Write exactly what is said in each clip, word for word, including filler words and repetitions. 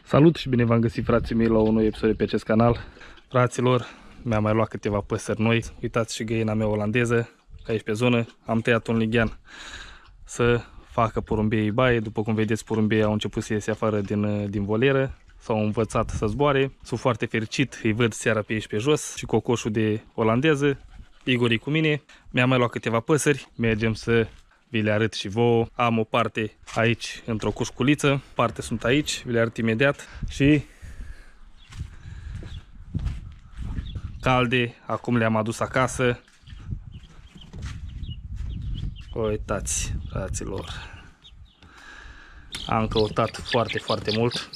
Salut și bine v-am găsit, frații mei, la un nou episod de pe acest canal. Fraților, mi-am mai luat câteva păsări noi. Uitați și găina mea olandeză, aici pe zonă. Am tăiat un lighean să facă porumbeii baie. După cum vedeți, porumbeii au început să iese afară din, din volieră. S-au învățat să zboare. Sunt foarte fericit, îi văd seara pe aici pe jos. Și cocoșul de olandeză, Igor e cu mine. Mi-am mai luat câteva păsări. Mergem să vi le arăt și vouă. Am o parte aici într-o cușculiță, parte sunt aici, vi le arăt imediat. Și calde, acum le-am adus acasă. Uitați, fraților, am căutat foarte, foarte mult.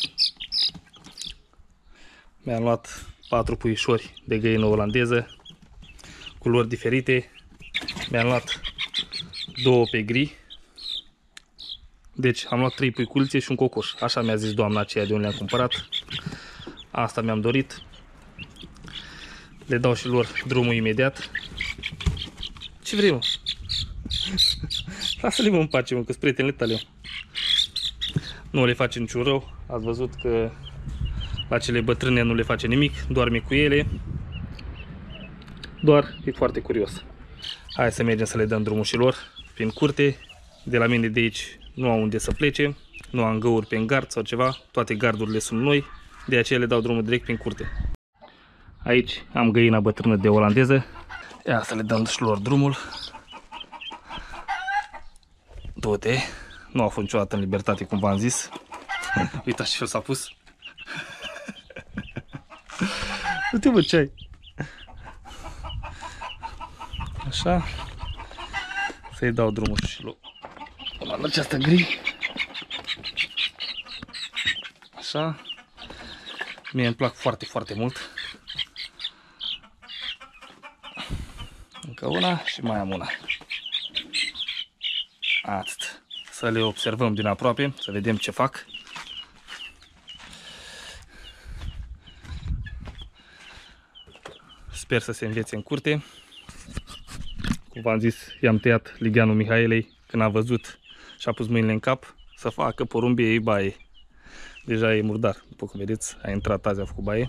Mi-am luat patru puișori de găină olandeză, culori diferite. Mi-am luat două pe gri. Deci am luat trei puiculițe și un cocoș. Așa mi-a zis doamna aceea de unde le-am cumpărat. Asta mi-am dorit. Le dau și lor drumul imediat. Ce vrei, mă? Lasă-le, mă, în pace, mă, că-s prietenele tale. Nu le face niciun rău. Ați văzut că la cele bătrâne nu le face nimic. Doarme cu ele. Doar e foarte curios. Hai să mergem să le dăm drumul și lor prin curte. De la mine de aici nu au unde să plece. Nu am găuri pe gard sau ceva. Toate gardurile sunt noi. De aceea le dau drumul direct prin curte. Aici am găina bătrână de olandeză. Ia să le dăm și lor drumul. Du-te. Nu a fost niciodată în libertate, cum v-am zis. Uitați ce s-a pus. Du-te, bă, ce ai? Așa. Să-i dau drumul și lui la această gri. Așa. Mie îmi plac foarte, foarte mult. Încă una și mai am una. Atât. Să le observăm din aproape, să vedem ce fac. Sper să se învețe în curte. Cum v-am zis, i-am tăiat ligheanul Mihaelei când a văzut și a pus mâinile în cap să facă porumbiei baie. Deja e murdar, după cum vedeți, a intrat azi, a făcut baie.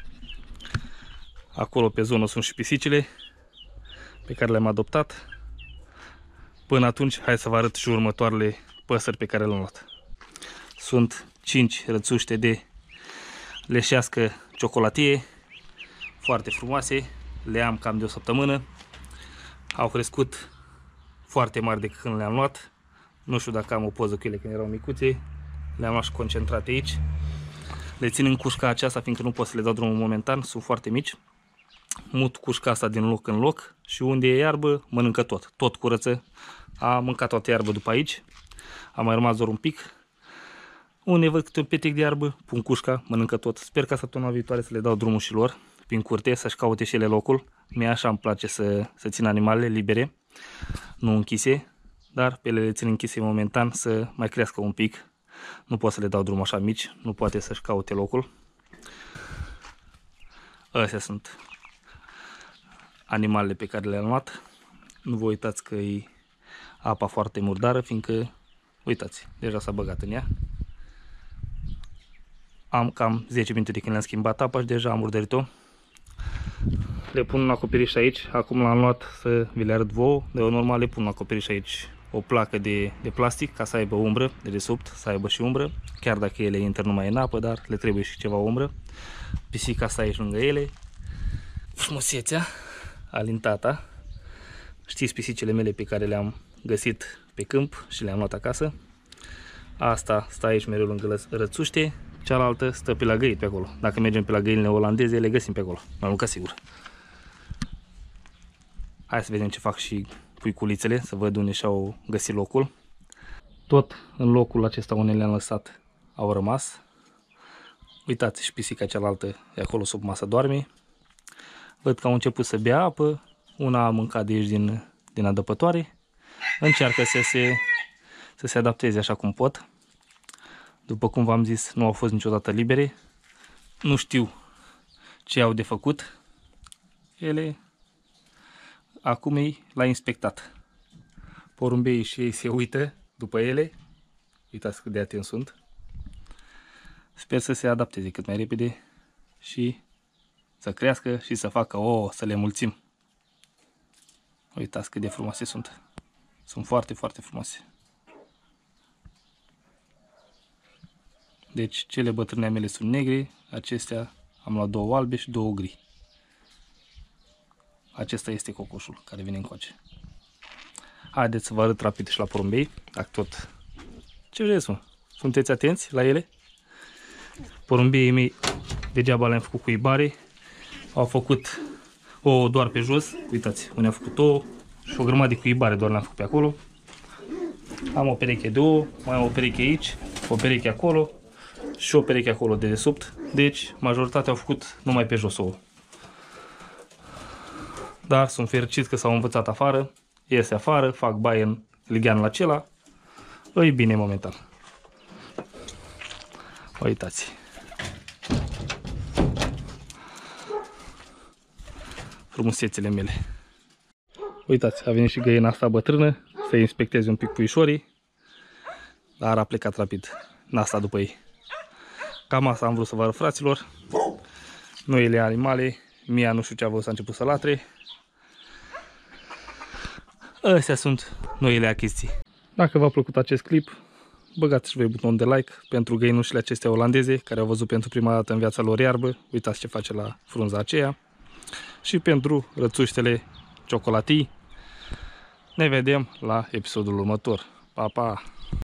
Acolo pe zonă sunt și pisicile pe care le-am adoptat. Până atunci, hai să vă arăt și următoarele păsări pe care le-am luat. Sunt cinci rățuște de leșească ciocolatie, foarte frumoase, le am cam de o săptămână. Au crescut foarte mari de când le-am luat. Nu știu dacă am o poză cu ele când erau micuțe. Le-am luat și concentrate aici. Le țin în cușca aceasta, fiindcă nu pot să le dau drumul momentan, sunt foarte mici. Mut cușca asta din loc în loc și unde e iarbă, mănâncă tot. Tot curăță. A mâncat toată iarbă după aici. A mai rămas doar un pic. Unde văd câte un petic de iarbă, pun cușca, mănâncă tot. Sper ca săptămâna viitoare să le dau drumul și lor prin curte, să-și caute și ele locul. Mie așa îmi place să, să țin animalele libere, nu închise, dar pe ele le țin închise momentan să mai crească un pic. Nu pot să le dau drumul așa mici, nu poate să-și caute locul. Astea sunt animalele pe care le-am luat. Nu vă uitați că e apa foarte murdară, fiindcă, uitați, deja s-a băgat în ea. Am cam zece minute de când le-am schimbat apa și deja am murdărit-o. Le pun un acoperiș aici, acum l-am luat să vi le arăt vouă. De normal le pun un acoperiș aici, o placă de, de plastic, ca să aibă umbră, de desubt, să aibă și umbră. Chiar dacă ele intră numai în apă, dar le trebuie și ceva umbră. Pisica stă aici lângă ele. Frumusețea, alintata. Știți pisicile mele pe care le-am găsit pe câmp și le-am luat acasă. Asta stă aici mereu lângă rățuște. Cealaltă stă pe la găini pe acolo. Dacă mergem pe la găinile olandeze, le găsim pe acolo. Mai mult ca sigur. Hai să vedem ce fac și puiculițele, să văd unde și-au găsit locul. Tot în locul acesta unde le-am lăsat au rămas. Uitați, și pisica cealaltă e acolo sub masă, doarme. Văd că au început să bea apă. Una a mâncat de aici din, din adăpătoare. Încearcă să se, să se adapteze așa cum pot. După cum v-am zis, nu au fost niciodată libere. Nu știu ce au de făcut. Ele acum e la inspectat. Porumbeii și ei se uită după ele. Uitați cât de atenți sunt. Sper să se adapteze cât mai repede și să crească și să facă ouă, să le mulțim. Uitați cât de frumoase sunt. Sunt foarte, foarte frumoase. Deci cele bătrâne mele sunt negre, acestea am luat două albe și două gri. Acesta este cocoșul care vine încoace. Haideți să vă arăt rapid și la porumbei, dacă tot... Ce vreți, mă? Sunteți atenți la ele? Porumbeii mei, degeaba le-am făcut cu ibare, au făcut ouă doar pe jos, uitați, unde am făcut ouă și o grămadă de cuibare doar le-am făcut pe acolo. Am o pereche de ouă, mai am o pereche aici, o pereche acolo și o pereche acolo de desubt, deci majoritatea au făcut numai pe jos ouă. Dar sunt fericit că s-au învățat afară, iese afară, fac baie în ligheanul acela, îi bine momentan. Uitați. Frumusețele mele. Uitați, a venit și găina asta bătrână să inspecteze un pic puișorii, dar a plecat rapid. N-a stat după ei. Cam asta am vrut să vă arăt, fraților. Noile animale. Mia nu știu ce a văzut, a început să latre. Astea sunt noile achiziții. Dacă v-a plăcut acest clip, băgați și voi butonul de like pentru găinușile acestea olandeze care au văzut pentru prima dată în viața lor iarbă. Uitați ce face la frunza aceea. Și pentru rățuștele ciocolatii. Ne vedem la episodul următor. Pa, pa!